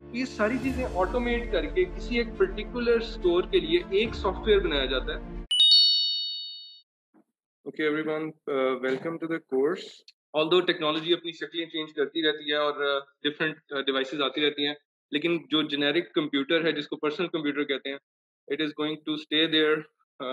ये सारी चीजें ऑटोमेट करके किसी एक पर्टिकुलर स्टोर के लिए एक सॉफ्टवेयर बनाया जाता है। Okay everyone, welcome to the course. Although technology अपनी शक्लें चेंज करती रहती है और डिफरेंट डिवाइसेस आती रहती हैं, लेकिन जो जेनेरिक कंप्यूटर है जिसको पर्सनल कंप्यूटर कहते हैं, it is going to stay there.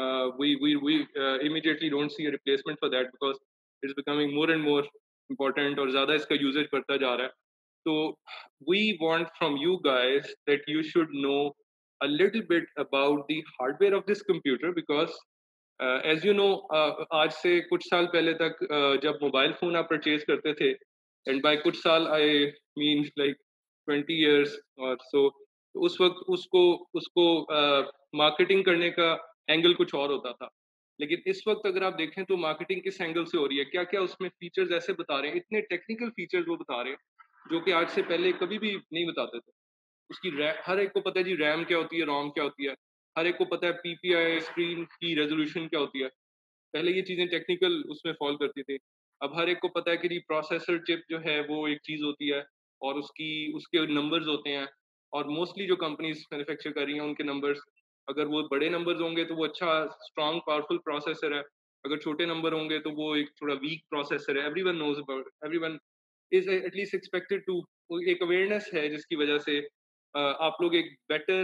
we immediately don't see a replacement for that because it's becoming more and more important और ज़्यादा इसका यूजेज बढ़ता जा रहा है। तो we want from you guys that you should know a little bit about the hardware of this computer because as you know, आज से कुछ साल पहले तक जब मोबाइल फोन आप परचेज करते थे, एंड बाय कुछ साल आई मीन लाइक 20 years और सो, उस वक्त उसको उसको मार्केटिंग करने का एंगल कुछ और होता था। लेकिन इस वक्त अगर आप देखें तो मार्केटिंग किस एंगल से हो रही है, क्या क्या उसमें फीचर्स ऐसे बता रहे हैं, इतने टेक्निकल फीचर्स वो बता रहे हैं जो कि आज से पहले कभी भी नहीं बताते थे। उसकी हर एक को पता है जी रैम क्या होती है, रोम क्या होती है। हर एक को पता है पीपीआई स्क्रीन की रेजोल्यूशन क्या होती है। पहले ये चीजें टेक्निकल उसमें फॉल करती थी। अब हर एक को पता है कि जी प्रोसेसर चिप जो है वो एक चीज होती है और उसकी उसके नंबर्स होते हैं। और मोस्टली जो कंपनीज मैन्युफैक्चर कर रही हैं उनके नंबर्स, अगर वो बड़े नंबर्स होंगे तो वो अच्छा स्ट्रॉन्ग पावरफुल प्रोसेसर है। अगर छोटे नंबर होंगे तो वो एक थोड़ा वीक प्रोसेसर है। Everyone knows about, everyone is at least expected to, एक अवेयरनेस है जिसकी वजह से आप लोग एक बेटर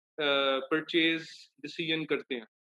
परचेज डिसीजन करते हैं।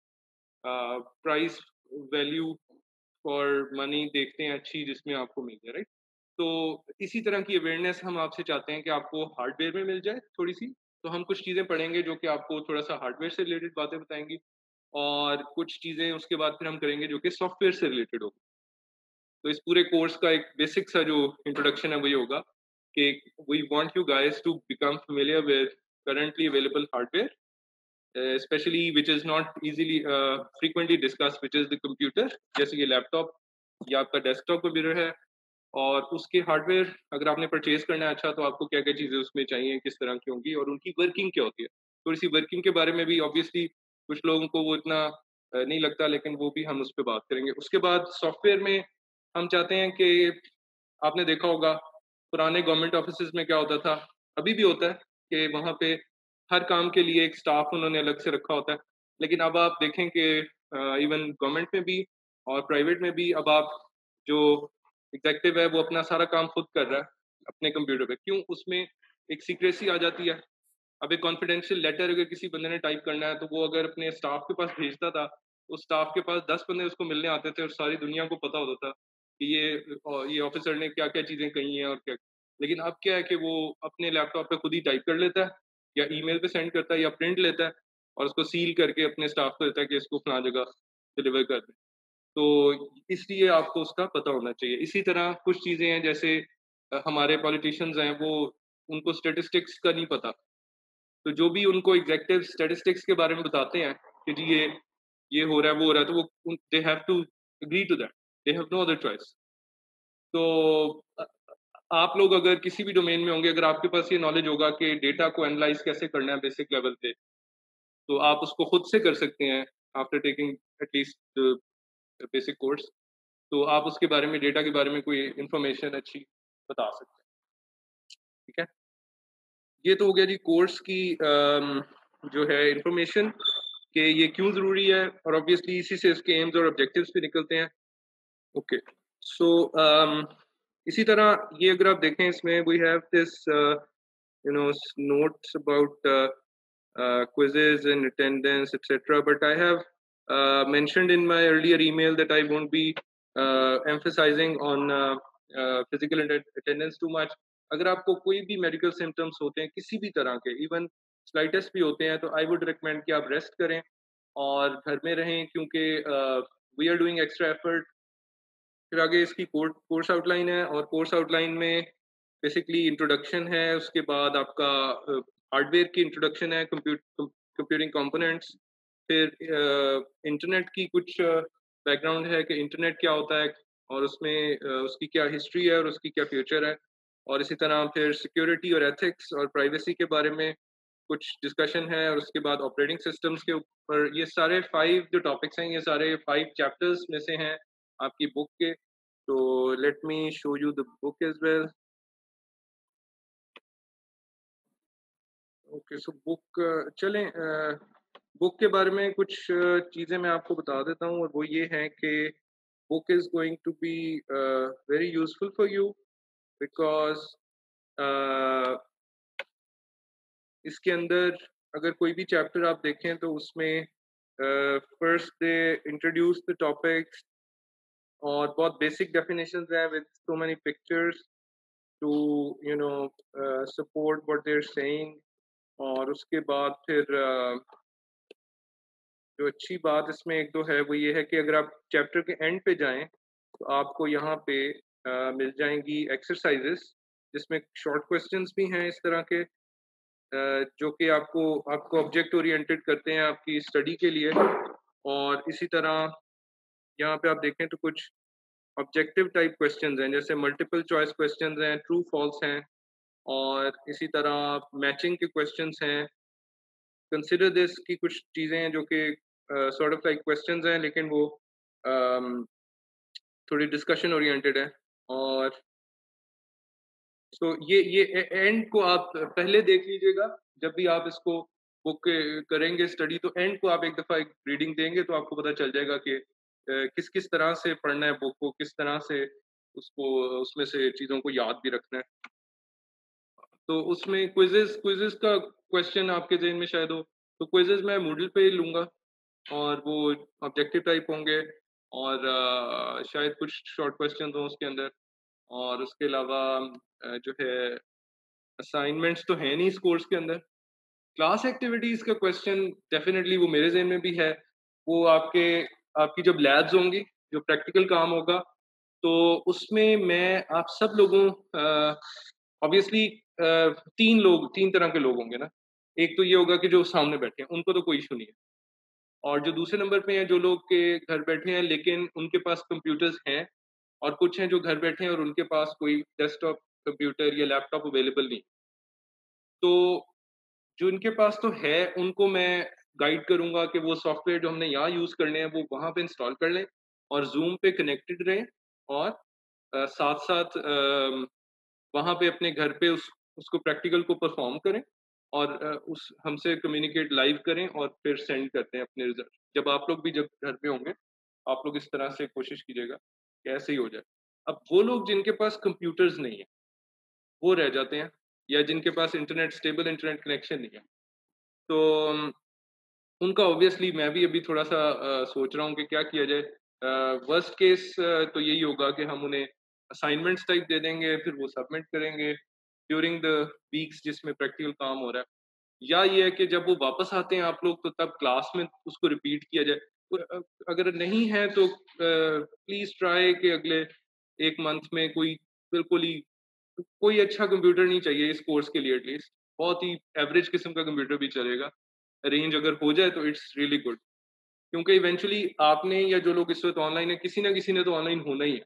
प्राइस वैल्यू फॉर मनी देखते हैं अच्छी, जिसमें आपको मिल जाए, राइट। तो इसी तरह की अवेयरनेस हम आपसे चाहते हैं कि आपको हार्डवेयर में मिल जाए थोड़ी सी। तो हम कुछ चीज़ें पढ़ेंगे जो कि आपको थोड़ा सा हार्डवेयर से रिलेटेड बातें बताएंगी, और कुछ चीज़ें उसके बाद फिर हम करेंगे जो कि सॉफ्टवेयर से रिलेटेड होगी। तो इस पूरे कोर्स का एक बेसिक सा जो इंट्रोडक्शन है वही होगा कि we want you guys to become familiar with currently available hardware, especially which is not easily frequently discussed, which is the computer, जैसे ये लैपटॉप या आपका डेस्कटॉप कंप्यूटर है। और उसके हार्डवेयर अगर आपने परचेज करना है अच्छा, तो आपको क्या क्या चीज़ें उसमें चाहिए, किस तरह की होंगी और उनकी वर्किंग क्या होती है। थोड़ी सी वर्किंग के बारे में भी ऑब्वियसली कुछ लोगों को वो इतना नहीं लगता, लेकिन वो भी हम उस पर बात करेंगे। उसके बाद सॉफ्टवेयर में हम चाहते हैं कि आपने देखा होगा पुराने गवर्नमेंट ऑफिस में क्या होता था, अभी भी होता है कि वहाँ पे हर काम के लिए एक स्टाफ उन्होंने अलग से रखा होता है। लेकिन अब आप देखें कि इवन गवर्नमेंट में भी और प्राइवेट में भी अब आप जो एग्जेक्टिव है वो अपना सारा काम खुद कर रहा है अपने कंप्यूटर पे। क्यों? उसमें एक सीक्रेसी आ जाती है। अब एक कॉन्फिडेंशियल लेटर अगर किसी बंदे ने टाइप करना है तो वो अगर अपने स्टाफ के पास भेजता था, उस स्टाफ के पास 10 बंदे उसको मिलने आते थे और सारी दुनिया को पता होता था कि ये ऑफिसर ने क्या क्या चीजें कही हैं और क्या। लेकिन अब क्या है कि वो अपने लैपटॉप पे खुद ही टाइप कर लेता है या ईमेल पे सेंड करता है या प्रिंट लेता है और उसको सील करके अपने स्टाफ को देता है कि इसको फला जगह डिलीवर कर दे। तो इसलिए आपको उसका पता होना चाहिए। इसी तरह कुछ चीज़ें हैं जैसे हमारे पॉलिटिशियंस हैं वो, उनको स्टैटिस्टिक्स का नहीं पता। तो जो भी उनको एग्ज़ेक्टिव स्टैटिस्टिक्स के बारे में बताते हैं कि जी ये हो रहा है, वो हो रहा है, तो वो they have to agree to that. They have no other choice. तो आप लोग अगर किसी भी डोमेन में होंगे, अगर आपके पास ये नॉलेज होगा कि डेटा को एनालाइज़ कैसे करना है बेसिक लेवल पे, तो आप उसको खुद से कर सकते हैं after taking at least the basic course. तो आप उसके बारे में, डेटा के बारे में कोई इन्फॉर्मेशन अच्छी बता सकते हैं, ठीक है? ये तो हो गया जी कोर्स की जो है इन्फॉर्मेशन कि ये क्यों ज़रूरी है, और ऑब्वियसली इसी से इसके एम्स और ऑब्जेक्टिव्स भी निकलते हैं। ओके, सो इसी तरह ये अगर आप देखें इसमें we have this you know notes about quizzes and attendance, etc. But I have mentioned in my earlier email that I won't be emphasizing on physical attendance too much. अगर आपको कोई भी मेडिकल सिम्टम्स होते हैं किसी भी तरह के, इवन स्लाइटेस्ट भी होते हैं, तो आई वुड रिकमेंड कि आप रेस्ट करें और घर में रहें, क्योंकि we are doing extra effort. फिर आगे इसकी कोर्स आउटलाइन है, और कोर्स आउटलाइन में बेसिकली इंट्रोडक्शन है, उसके बाद आपका हार्डवेयर की इंट्रोडक्शन है, कंप्यूटिंग कंपोनेंट्स। फिर इंटरनेट की कुछ बैकग्राउंड है कि इंटरनेट क्या होता है और उसमें उसकी क्या हिस्ट्री है और उसकी क्या फ्यूचर है। और इसी तरह फिर सिक्योरिटी और एथिक्स और प्राइवेसी के बारे में कुछ डिस्कशन है, और उसके बाद ऑपरेटिंग सिस्टम्स के ऊपर। ये सारे 5 जो टॉपिक्स हैं, ये सारे 5 चैप्टर्स में से हैं आपकी बुक के। तो let me show you the book as well. Okay, so book चलें, बुक के बारे में कुछ चीज़ें मैं आपको बता देता हूँ, और वो ये है कि book is going to be very useful for you, because uh, इसके अंदर अगर कोई भी चैप्टर आप देखें तो उसमें first they introduce the topics, और बहुत बेसिक डेफिनेशंस हैं with so many pictures to you know support what they are saying. और उसके बाद फिर जो अच्छी बात इसमें एक दो है वो ये है कि अगर आप चैप्टर के एंड पे जाएं तो आपको यहाँ पे मिल जाएंगी एक्सरसाइजेस, जिसमें शॉर्ट क्वेश्चंस भी हैं इस तरह के, जो कि आपको आपको ऑब्जेक्ट ओरिएंटेड करते हैं आपकी स्टडी के लिए। और इसी तरह यहाँ पे आप देखें तो कुछ ऑब्जेक्टिव टाइप क्वेश्चंस हैं, जैसे मल्टीपल चॉइस क्वेश्चंस हैं, ट्रू फॉल्स हैं, और इसी तरह मैचिंग के क्वेश्चंस हैं, कंसिडर दिस की कुछ चीज़ें हैं जो कि सॉर्ट ऑफ लाइक क्वेश्चंस हैं, लेकिन वो um, थोड़ी डिस्कशन ओरिएंटेड है। और सो ये एंड को आप पहले देख लीजिएगा, जब भी आप इसको बुक करेंगे स्टडी, तो एंड को आप एक दफ़ा एक रीडिंग देंगे तो आपको पता चल जाएगा कि किस किस तरह से पढ़ना है बुक को, किस तरह से उसको उसमें से चीज़ों को याद भी रखना है। तो उसमें क्विज़ेज़ क्विज़ेज़ का क्वेश्चन आपके ज़हन में शायद हो, तो क्विज़ेज़ मैं मूडल पे ही लूँगा, और वो ऑब्जेक्टिव टाइप होंगे, और शायद कुछ शॉर्ट क्वेश्चंस हों उसके अंदर। और उसके अलावा जो है असाइनमेंट्स तो हैं नहीं इस कोर्स के अंदर। क्लास एक्टिविटीज़ का क्वेश्चन डेफ़िनेटली वो मेरे ज़हन में भी है। वो आपकी जब लैब्स होंगी, जो प्रैक्टिकल काम होगा, तो उसमें मैं आप सब लोगों ऑब्वियसली 3 तरह के लोग होंगे ना। एक तो ये होगा कि जो सामने बैठे हैं, उनको तो कोई इश्यू नहीं है। और जो दूसरे नंबर पे हैं, जो लोग के घर बैठे हैं लेकिन उनके पास कंप्यूटर्स हैं, और कुछ हैं जो घर बैठे हैं और उनके पास कोई डेस्कटॉप कंप्यूटर या लैपटॉप अवेलेबल नहीं। तो जो इनके पास तो है, उनको मैं गाइड करूँगा कि वो सॉफ्टवेयर जो हमने यहाँ यूज़ करने हैं, वो वहाँ पे इंस्टॉल कर लें, और ज़ूम पे कनेक्टेड रहें, और साथ-साथ वहाँ पे अपने घर पे उसको प्रैक्टिकल को परफ़ॉर्म करें, और उस हमसे कम्युनिकेट लाइव करें, और फिर सेंड करते हैं अपने रिज़ल्ट। जब घर पे होंगे, आप लोग इस तरह से कोशिश कीजिएगा कि ऐसे ही हो जाए। अब वो लोग जिनके पास कंप्यूटर्स नहीं है, वो रह जाते हैं, या जिनके पास स्टेबल इंटरनेट कनेक्शन नहीं है। तो उनका ऑब्वियसली मैं भी अभी थोड़ा-सा सोच रहा हूँ कि क्या किया जाए। वर्स्ट केस तो यही होगा कि हम उन्हें असाइनमेंट्स टाइप दे देंगे, फिर वो सबमिट करेंगे ड्यूरिंग द वीक्स जिसमें प्रैक्टिकल काम हो रहा है। या ये है कि जब वो वापस आते हैं आप लोग, तो तब क्लास में उसको रिपीट किया जाए। अगर नहीं है तो प्लीज़ ट्राई कि अगले 1 मंथ में बिल्कुल ही कोई अच्छा कंप्यूटर नहीं चाहिए इस कोर्स के लिए एटलीस्ट। बहुत ही एवरेज किस्म का कंप्यूटर भी चलेगा। अरेंज अगर हो जाए तो इट्स रियली गुड। क्योंकि इवेंचुअली आपने या जो लोग इस वक़्त ऑनलाइन है, किसी न किसी ने तो ऑनलाइन होना ही है।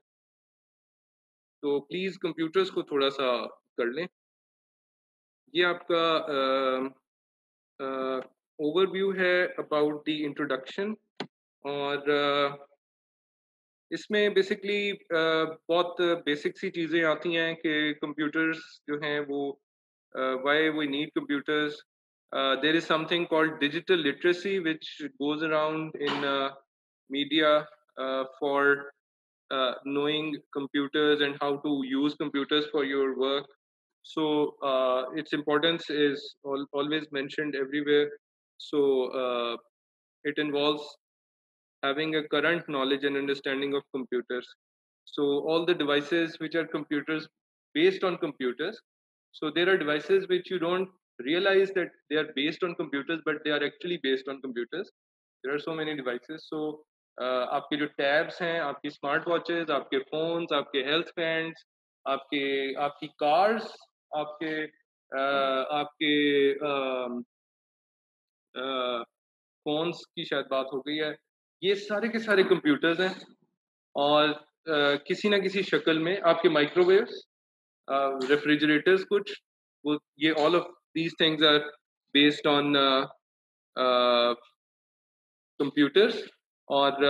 तो प्लीज़ कंप्यूटर्स को थोड़ा-सा कर लें। ये आपका ओवरव्यू है अबाउट द इंट्रोडक्शन। और इसमें बेसिकली बहुत बेसिक सी चीज़ें आती हैं कि कंप्यूटर्स जो हैं वो why we need computers. There is something called digital literacy which goes around in media for knowing computers and how to use computers for your work. So its importance is always mentioned everywhere. So it involves having a current knowledge and understanding of computers. So all the devices which are computers based on computers. So there are devices which you don't realize that they are based on computers, but they are actually based on computers. There are so many devices. So आपके जो tabs हैं, आपकी smart watches, आपके phones, आपके health bands, आपकी cars, आपके आपके phones की शायद बात हो गई है। ये सारे के सारे कंप्यूटर्स हैं, और किसी ना किसी शक्ल में आपके माइक्रोवेव्स, रेफ्रिजरेटर्स कुछ, वो ये all of these things are based on computers. और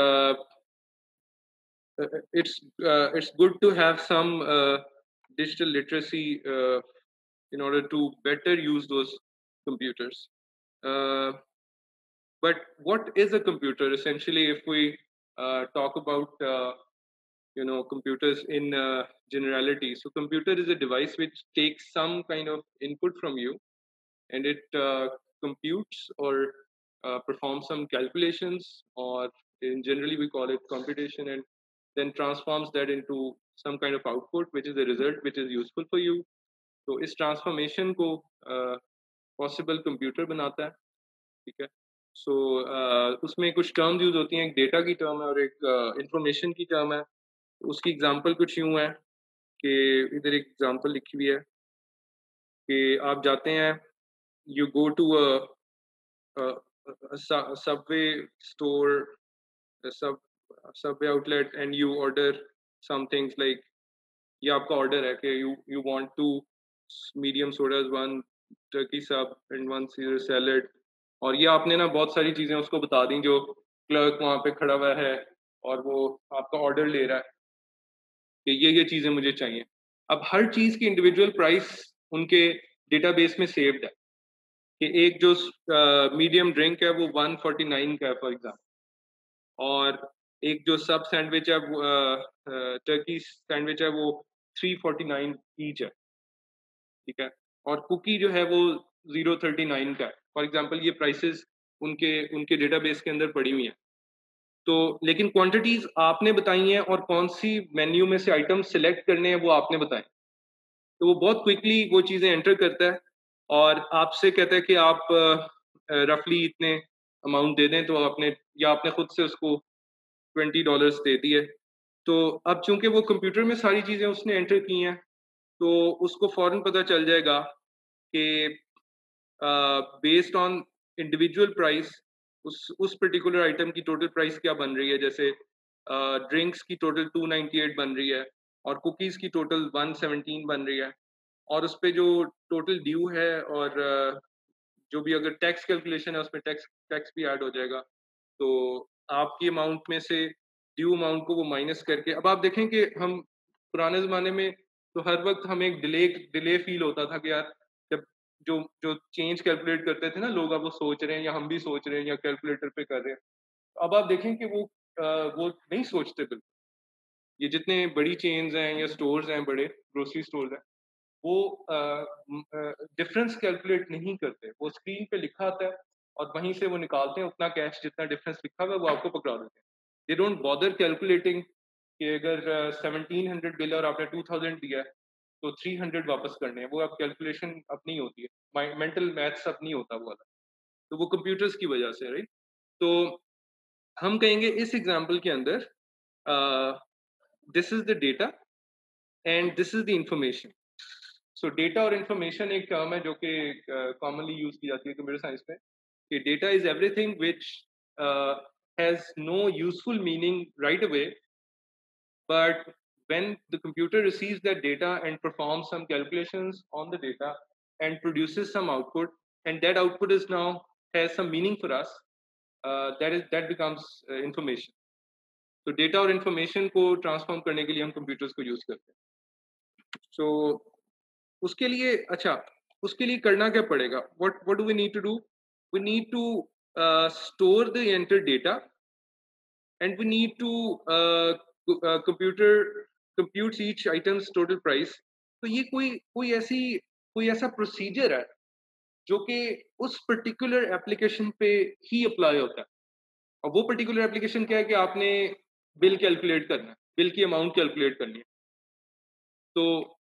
it's good to have some digital literacy in order to better use those computers. Uh, but what is a computer? Essentially, if we talk about computers in generality, so computer is a device which takes some kind of input from you, and it computes or performs some calculations, or in generally we call it computation, and then transforms that into some kind of output, which is a result which is useful for you. तो इस transformation को possible computer बनाता है, ठीक है. सो उसमें कुछ terms use होती हैं, एक डेटा की टर्म है और एक इंफॉर्मेशन की टर्म है. उसकी एग्जांपल कुछ यूं है कि इधर एक एग्जांपल लिखी हुई है कि आप जाते हैं, you go to Subway store, Subway outlet, and you order some things like, ये आपका ऑर्डर है कि you want two medium sodas, one turkey sub and one Caesar salad, और ये आपने ना बहुत सारी चीज़ें उसको बता दी जो क्लर्क वहाँ पे खड़ा हुआ है और वो आपका ऑर्डर ले रहा है कि ये चीज़ें मुझे चाहिए. अब हर चीज़ की इंडिविजुअल प्राइस उनके डेटाबेस में सेव्ड है कि एक जो मीडियम ड्रिंक है वो 149 का है फॉर एग्जाम्पल, और एक जो सब सैंडविच है, टर्की सैंडविच है, वो 349 ईच है, ठीक है. और कुकी जो है वो 039 का है फॉर एग्जांपल. ये प्राइसेस उनके उनके डेटाबेस के अंदर पड़ी हुई हैं. तो लेकिन क्वांटिटीज आपने बताई हैं और कौन सी मेन्यू में से आइटम सिलेक्ट करने हैं वो आपने बताए. तो वो बहुत क्विकली वो चीज़ें एंटर करता है और आपसे कहता है कि आप रफली इतने अमाउंट दे दें, तो आपने या आपने खुद से उसको $20 दे दिए. तो अब चूंकि वो कंप्यूटर में सारी चीज़ें उसने एंटर की हैं, तो उसको फौरन पता चल जाएगा कि बेस्ड ऑन इंडिविजुअल प्राइस उस पर्टिकुलर आइटम की टोटल प्राइस क्या बन रही है. जैसे ड्रिंक्स की टोटल 298 बन रही है और कुकीज़ की टोटल 117 बन रही है, और उस पे जो टोटल ड्यू है और जो भी अगर टैक्स कैलकुलेशन है उसमें टैक्स टैक्स भी ऐड हो जाएगा. तो आपकी अमाउंट में से ड्यू अमाउंट को वो माइनस करके, अब आप देखें कि हम पुराने ज़माने में तो हर वक्त हमें एक डिले फील होता था कि यार जब जो जो चेंज कैलकुलेट करते थे ना लोग, अब वो सोच रहे हैं या हम भी सोच रहे हैं या कैलकुलेटर पे कर रहे हैं. अब आप देखें कि वो नहीं सोचते बिल्कुल. ये जितने बड़ी चेन्स हैं या स्टोर्स हैं, बड़े ग्रोसरी स्टोर्स हैं, वो डिफरेंस कैलकुलेट नहीं करते. वो स्क्रीन पे लिखा आता है और वहीं से वो निकालते हैं उतना कैश जितना डिफरेंस लिखा हुआ है, वो आपको पकड़ा देते हैं. दे डोंट बॉदर कैलकुलेटिंग कि अगर 1700 बिल और आपने 2000 दिया है तो 300 वापस करने हैं. वो अब कैलकुलेशन अपनी होती है, मेंटल मैथ्स अपनी होता वो वाला. तो वो कंप्यूटर्स की वजह से, राइट. तो हम कहेंगे इस एग्जांपल के अंदर this is the data and this is the information. So data और इन्फॉर्मेशन एक टर्म है जो कि कॉमनली यूज की जाती है कंप्यूटर साइंस में, कि data is everything which has no useful meaning right away, but when the computer receives that data and performs some calculations on the data and produces some output, and that output is now has some meaning for us, that becomes information. तो data और information को transform करने के लिए हम computers को use करते हैं. सो उसके लिए अच्छा, उसके लिए करना क्या पड़ेगा? What do we need to do? We need to store the enter data, and we need to computer computes each item's total price. तो ये कोई ऐसा प्रोसीजर है जो कि उस पर्टिकुलर एप्लीकेशन पे ही अप्लाई होता है. और वो पर्टिकुलर एप्लीकेशन क्या है कि आपने बिल कैलकुलेट करना है, बिल की अमाउंट कैलकुलेट करनी है. तो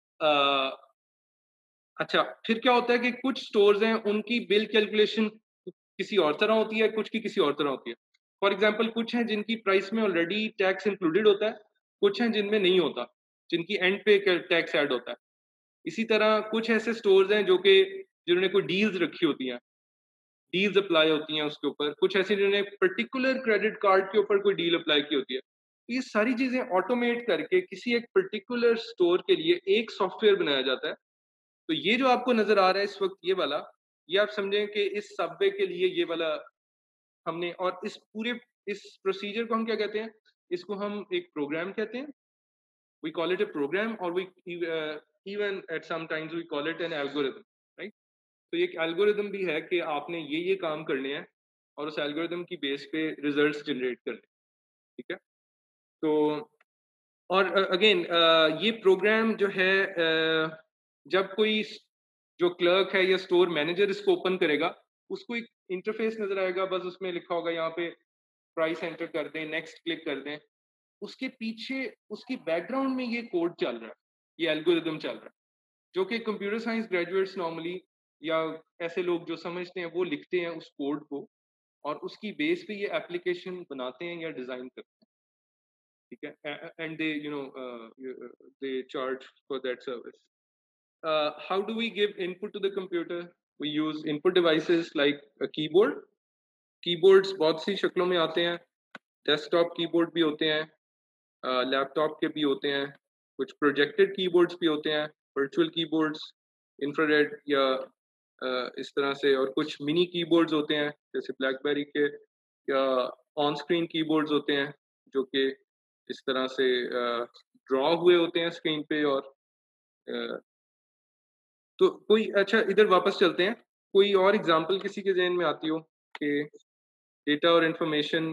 अच्छा, फिर क्या होता है कि कुछ स्टोर्स हैं उनकी बिल कैलकुलेशन किसी और तरह होती है, कुछ की किसी और तरह होती है. फॉर एग्जांपल कुछ हैं जिनकी प्राइस में ऑलरेडी टैक्स इंक्लूडेड होता है, कुछ हैं जिनमें नहीं होता, जिनकी एंड पे टैक्स ऐड होता है. इसी तरह कुछ ऐसे स्टोर्स हैं जो कि जिन्होंने कोई डील्स रखी होती हैं, डील्स अप्लाई होती हैं उसके ऊपर. कुछ ऐसे जिन्होंने पर्टिकुलर क्रेडिट कार्ड के ऊपर कोई डील अप्लाई की होती है. ये सारी चीजें ऑटोमेट करके किसी एक पर्टिकुलर स्टोर के लिए एक सॉफ्टवेयर बनाया जाता है. तो ये जो आपको नजर आ रहा है इस वक्त, ये वाला, ये आप समझें कि इस सबवे के लिए ये वाला हमने, और इस प्रोसीजर को हम क्या कहते हैं? इसको हम एक प्रोग्राम कहते हैं. We call it a program, और we even at some times we call it an algorithm, right. तो ये एक एल्गोरिदम भी है कि आपने ये काम करने हैं और उस एल्गोरिदम की बेस पे रिजल्ट्स जनरेट करने हैं, ठीक है? तो और अगेन ये प्रोग्राम जो है जब कोई जो क्लर्क है या स्टोर मैनेजर इसको ओपन करेगा, उसको एक इंटरफेस नज़र आएगा, बस उसमें लिखा होगा यहाँ पे प्राइस एंटर कर दें, नेक्स्ट क्लिक कर दें। उसके पीछे उसकी बैकग्राउंड में ये कोड चल रहा है, ये एल्गोरिदम चल रहा है, जो कि कंप्यूटर साइंस ग्रेजुएट्स नॉर्मली या ऐसे लोग जो समझते हैं वो लिखते हैं उस कोड को और उसकी बेस पे ये एप्लीकेशन बनाते हैं या डिजाइन करते हैं, ठीक है? And they they charge for that service. How do we give input to the computer? We use input devices like a keyboard. Keyboards बहुत सी शक्लों में आते हैं, डेस्कटॉप कीबोर्ड भी होते हैं, लैपटॉप के भी होते हैं, कुछ प्रोजेक्टेड कीबोर्ड्स भी होते हैं, वर्चुअल कीबोर्ड्स, इंफ्रारेड या इस तरह से, और कुछ मिनी कीबोर्ड्स होते हैं जैसे ब्लैकबेरी के, या ऑन स्क्रीन कीबोर्ड्स होते हैं जो कि इस तरह से ड्रॉ हुए होते हैं स्क्रीन पे। और तो कोई अच्छा इधर वापस चलते हैं, कोई और एग्जांपल किसी के ज़हन में आती हो कि डेटा और इन्फॉर्मेशन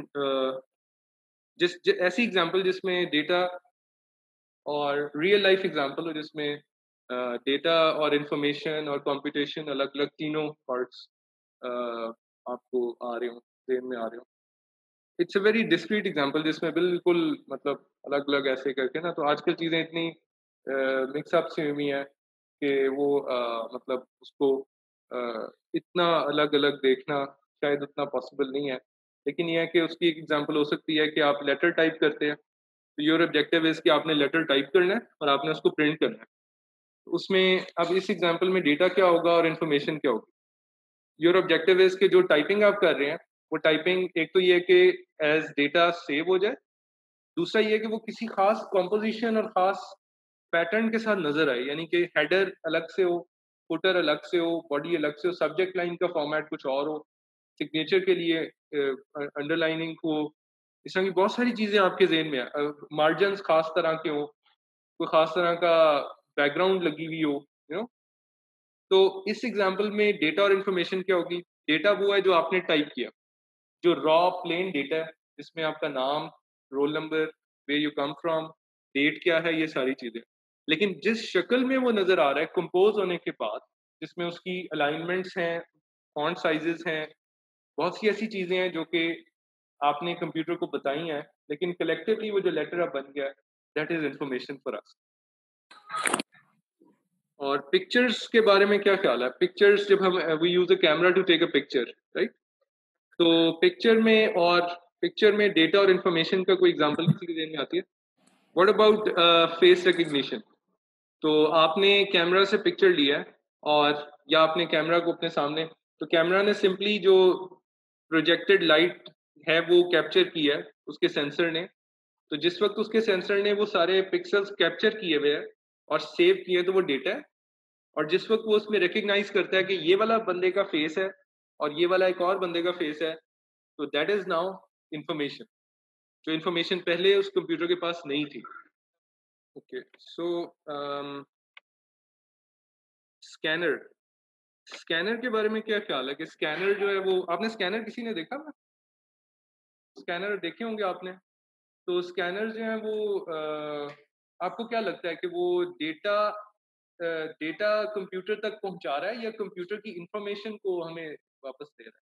ऐसी एग्जांपल जिसमें डेटा और रियल लाइफ एग्जांपल हो जिसमें डेटा और इन्फॉर्मेशन और कंप्यूटेशन अलग-अलग तीनों पार्ट्स आपको आ रहे हो, ज़हन में आ रहे हो। It's a very discrete example जिसमें बिल्कुल मतलब अलग-अलग ऐसे करके ना, तो आजकल चीज़ें इतनी मिक्स अप सी हुई हैं कि वो मतलब उसको इतना अलग-अलग देखना शायद उतना पॉसिबल नहीं है। लेकिन ये है कि उसकी एक एग्जांपल हो सकती है कि आप लेटर टाइप करते हैं, तो योर ऑब्जेक्टिव इज़ कि आपने लेटर टाइप करना है और आपने उसको प्रिंट करना है। तो उसमें अब इस एग्जांपल में डेटा क्या होगा और इन्फॉर्मेशन क्या होगी? योर ऑब्जेक्टिव इज़ कि जो टाइपिंग आप कर रहे हैं, वो टाइपिंग एक तो ये है कि एज़ डेटा सेव हो जाए, दूसरा ये है कि वो किसी खास कंपोज़िशन और खास पैटर्न के साथ नज़र आए, यानी कि हेडर अलग से हो, फुटर अलग से हो, बॉडी अलग से हो, सब्जेक्ट लाइन का फॉर्मेट कुछ और हो, सिग्नेचर के लिए अंडरलाइनिंग हो, इस तरह की बहुत सारी चीज़ें आपके ज़हन में हैं। मार्जिन्स खास तरह के हों, कोई खास तरह का बैकग्राउंड लगी हुई हो, यू नो? तो इस एग्ज़ाम्पल में डेटा और इन्फॉर्मेशन क्या होगी? डेटा वो है जो आपने टाइप किया, जो रॉ प्लेन डेटा है, जिसमें आपका नाम, roll number, where you come from, date क्या है, ये सारी चीज़ें। लेकिन जिस शक्ल में वो नज़र आ रहा है कंपोज़ होने के बाद, जिसमें उसकी अलाइनमेंट्स हैं, फ़ॉन्ट साइज़ेज़ हैं, बहुत सी ऐसी चीज़ें हैं जो कि आपने कंप्यूटर को बताई हैं, लेकिन कलेक्टिवली वो जो लेटर अब बन गया है, that is information for us. और पिक्चर्स के बारे में क्या ख्याल है? पिक्चर्स जब हम we use a camera to take a picture, right? तो पिक्चर में डेटा और इन्फॉर्मेशन का कोई एग्ज़ाम्पल किसी के ज़हन में आती है? What about face recognition? तो आपने कैमरा से पिक्चर लिया है और या आपने कैमरा को अपने सामने, तो कैमरा ने सिंपली जो प्रोजेक्टेड लाइट है वो कैप्चर की है उसके सेंसर ने। तो जिस वक़्त उसके सेंसर ने वो सारे पिक्सेल्स कैप्चर किए हुए हैं और सेव किए हैं तो वो डेटा है। और जिस वक़्त वो उसमें रिकॉग्नाइज़ करता है कि ये वाला बंदे का फेस है और ये वाला एक और बंदे का फेस है, तो दैट इज़ नाउ इन्फॉर्मेशन, जो इन्फॉर्मेशन पहले उस कंप्यूटर के पास नहीं थी। ओके, सो स्कैनर स्कैनर के बारे में क्या ख्याल है कि स्कैनर जो है वो आपने स्कैनर किसी ने देखा ना? स्कैनर देखे होंगे आपने। तो स्कैनर जो है वो आपको क्या लगता है कि वो डेटा कंप्यूटर तक पहुँचा रहा है या कंप्यूटर की इन्फॉर्मेशन को हमें वापस दे रहा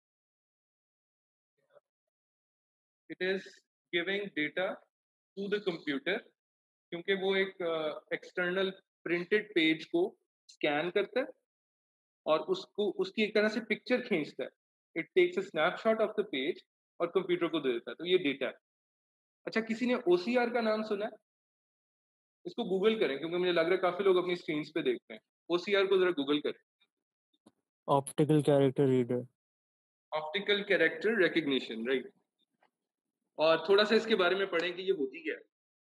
है? It is giving data to the computer, क्योंकि वो एक एक्सटर्नल प्रिंटेड पेज को स्कैन करता है और उसको उसकी एक तरह से पिक्चर खींचता है। It takes a snapshot of the page और कंप्यूटर को दे देता है, तो ये डेटा है। अच्छा, किसी ने ओसीआर का नाम सुना है? इसको गूगल करें क्योंकि मुझे लग रहा है काफ़ी लोग अपनी स्क्रीन्स पे देखते हैं। ओसीआर को ज़रा गूगल करें। Optical character reader. Optical character recognition, right? और थोड़ा-सा इसके बारे में पढ़ें कि ये होती क्या है।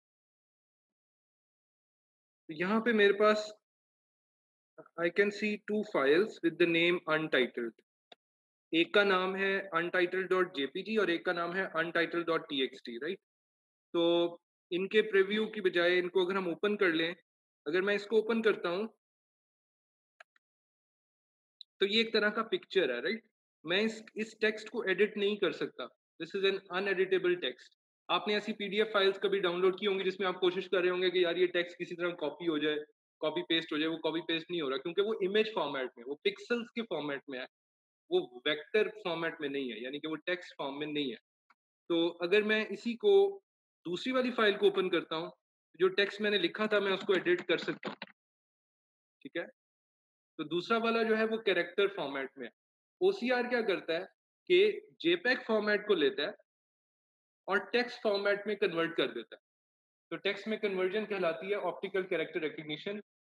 तो यहाँ पे मेरे पास I can see 2 files with the name untitled. एक का नाम है untitled.jpg और एक का नाम है untitled.txt, राइट? तो इनके प्रीव्यू की बजाय इनको अगर हम ओपन कर लें, अगर मैं इसको ओपन करता हूँ, तो ये एक तरह का पिक्चर है, राइट? मैं इस टेक्स्ट को एडिट नहीं कर सकता। This is an uneditable text. आपने ऐसी पीडीएफ फाइल्स कभी डाउनलोड की होंगी जिसमें आप कोशिश कर रहे होंगे कि यार ये टेक्स्ट किसी तरह कॉपी हो जाए, कॉपी पेस्ट हो जाए, वो कॉपी पेस्ट नहीं हो रहा क्योंकि वो इमेज फॉर्मेट में, वो पिक्सेल्स के फॉर्मेट में है, वो वेक्टर फॉर्मेट में नहीं है, यानी कि वो टेक्स्ट फॉर्म में नहीं है। तो अगर मैं इसी को दूसरी वाली फाइल को ओपन करता हूँ, जो टेक्स्ट मैंने लिखा था मैं उसको एडिट कर सकता हूँ, ठीक है? तो दूसरा वाला जो है वो कैरेक्टर फॉर्मेट में है। ओसीआर क्या करता है कि जेपेग फॉर्मेट को लेता है और टेक्स्ट फॉर्मेट में कन्वर्ट कर देता है। तो टेक्स्ट में कन्वर्जन कहलाती है ऑप्टिकल कैरेक्टर रिकग्निशन।